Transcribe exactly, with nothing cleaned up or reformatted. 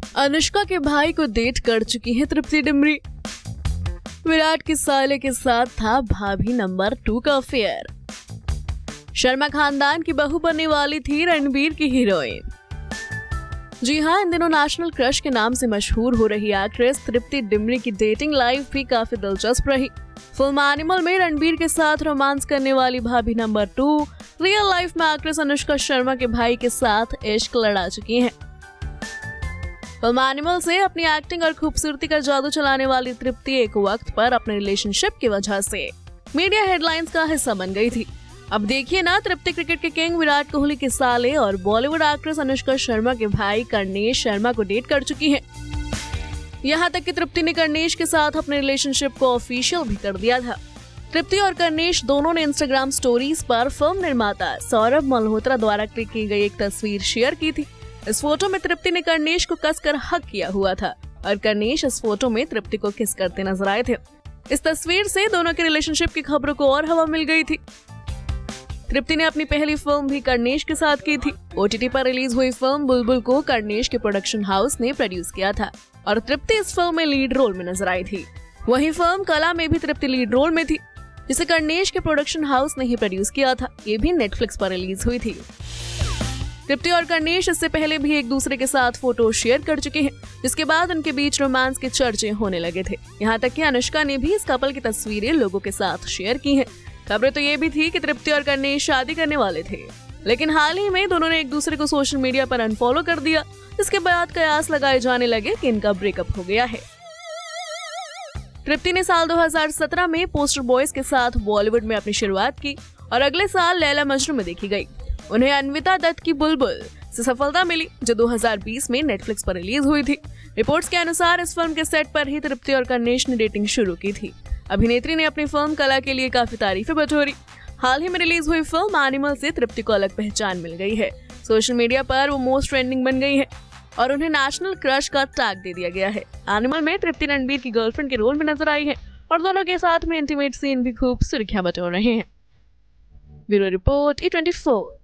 अनुष्का के भाई को डेट कर चुकी है तृप्ति डिमरी। विराट के साले के साथ था भाभी नंबर टू का अफेयर। शर्मा खानदान की बहू बनने वाली थी रणबीर की हीरोइन। जी हाँ, इन दिनों नेशनल क्रश के नाम से मशहूर हो रही एक्ट्रेस तृप्ति डिमरी की डेटिंग लाइफ भी काफी दिलचस्प रही। फिल्म एनिमल में रणबीर के साथ रोमांस करने वाली भाभी नंबर टू रियल लाइफ में एक्ट्रेस अनुष्का शर्मा के भाई के साथ इश्क लड़ा चुकी हैं। फिल्म एनिमल से अपनी एक्टिंग और खूबसूरती का जादू चलाने वाली तृप्ति एक वक्त पर अपने रिलेशनशिप की वजह से मीडिया हेडलाइंस का हिस्सा बन गई थी। अब देखिए ना, तृप्ति क्रिकेट के किंग विराट कोहली के साले और बॉलीवुड एक्ट्रेस अनुष्का शर्मा के भाई कर्णेश शर्मा को डेट कर चुकी हैं। यहाँ तक कि तृप्ति ने कर्णेश के साथ अपने रिलेशनशिप को ऑफिशियल भी कर दिया था। तृप्ति और कर्णेश दोनों ने इंस्टाग्राम स्टोरीज पर फिल्म निर्माता सौरभ मल्होत्रा द्वारा क्लिक की गई एक तस्वीर शेयर की थी। इस फोटो में तृप्ति ने कर्णेश को कसकर हक किया हुआ था और कर्णेश इस फोटो में तृप्ति को किस करते नजर आए थे। इस तस्वीर से दोनों के रिलेशनशिप की खबरों को और हवा मिल गई थी। तृप्ति ने अपनी पहली फिल्म भी कर्णेश के साथ की थी। ओटीटी पर रिलीज हुई फिल्म बुलबुल को कर्णेश के प्रोडक्शन हाउस ने प्रोड्यूस किया था और तृप्ति इस फिल्म में लीड रोल में नजर आई थी। वहीं फिल्म कला में भी तृप्ति लीड रोल में थी, जिसे कर्णेश के प्रोडक्शन हाउस ने ही प्रोड्यूस किया था। ये भी नेटफ्लिक्स पर रिलीज हुई थी। तृप्ति और कर्णेश इससे पहले भी एक दूसरे के साथ फोटो शेयर कर चुके हैं, जिसके बाद उनके बीच रोमांस के चर्चे होने लगे थे। यहाँ तक कि अनुष्का ने भी इस कपल की तस्वीरें लोगों के साथ शेयर की हैं। खबरें तो ये भी थी कि तृप्ति और कर्णेश शादी करने वाले थे, लेकिन हाल ही में दोनों ने एक दूसरे को सोशल मीडिया पर अनफॉलो कर दिया, जिसके बाद कयास लगाए जाने लगे कि इनका ब्रेकअप हो गया है। तृप्ति ने साल दो हज़ार सत्रह में पोस्टर बॉयज के साथ बॉलीवुड में अपनी शुरुआत की और अगले साल लैला मजनू में देखी गई। उन्हें अन्विता दत्त की बुलबुल से सफलता मिली, जो दो हज़ार बीस में नेटफ्लिक्स पर रिलीज हुई थी। रिपोर्ट्स के अनुसार इस फिल्म के सेट पर ही तृप्ति और कर्णेश ने डेटिंग शुरू की थी। अभिनेत्री ने अपनी फिल्म कला के लिए काफी तारीफें बटोरी। हाल ही में रिलीज हुई फिल्म एनिमल से तृप्ति को अलग पहचान मिल गई है। सोशल मीडिया पर वो मोस्ट ट्रेंडिंग बन गई है और उन्हें नेशनल क्रश का टैग दे दिया गया है। एनिमल में तृप्ति रणबीर की गर्लफ्रेंड के रोल में नजर आई है और दोनों के साथ में इंटीमेट सीन भी खूब सुर्खियां बटोर रहे हैं। Bureau report E twenty four.